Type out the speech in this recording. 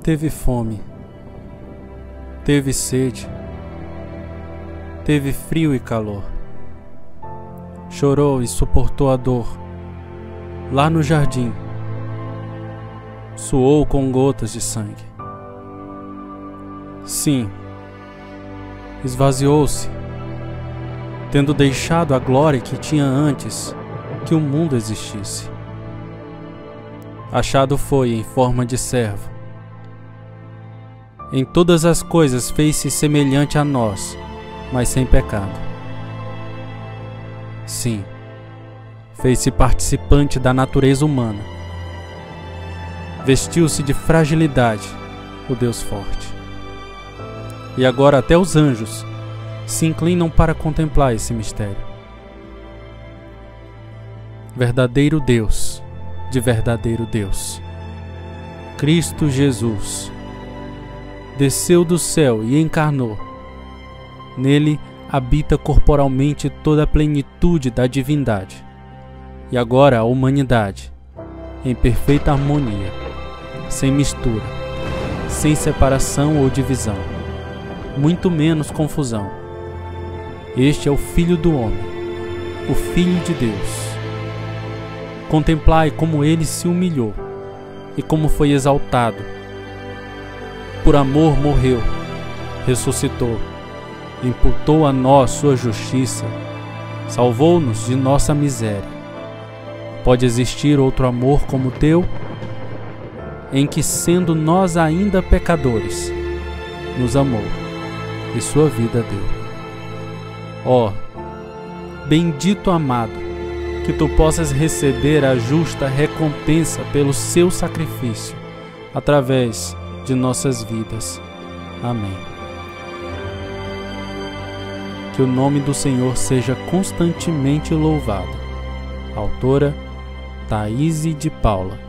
Teve fome, teve sede, teve frio e calor. Chorou e suportou a dor. Lá no jardim, suou com gotas de sangue. Sim, esvaziou-se, tendo deixado a glória que tinha antes que o mundo existisse. Achado foi em forma de servo. Em todas as coisas fez-se semelhante a nós, mas sem pecado. Sim, fez-se participante da natureza humana. Vestiu-se de fragilidade, o Deus forte. E agora até os anjos se inclinam para contemplar esse mistério. Verdadeiro Deus, de verdadeiro Deus, Cristo Jesus, desceu do céu e encarnou. Nele habita corporalmente toda a plenitude da divindade. E agora a humanidade, em perfeita harmonia, sem mistura, sem separação ou divisão, muito menos confusão. Este é o Filho do Homem, o Filho de Deus. Contemplai como ele se humilhou e como foi exaltado. Por amor morreu, ressuscitou, imputou a nós sua justiça, salvou-nos de nossa miséria. Pode existir outro amor como o teu, em que, sendo nós ainda pecadores, nos amou e sua vida deu. Ó, bendito amado, que tu possas receber a justa recompensa pelo seu sacrifício, através de nossas vidas. Amém. Que o nome do Senhor seja constantemente louvado. Autora Thaís de Paula.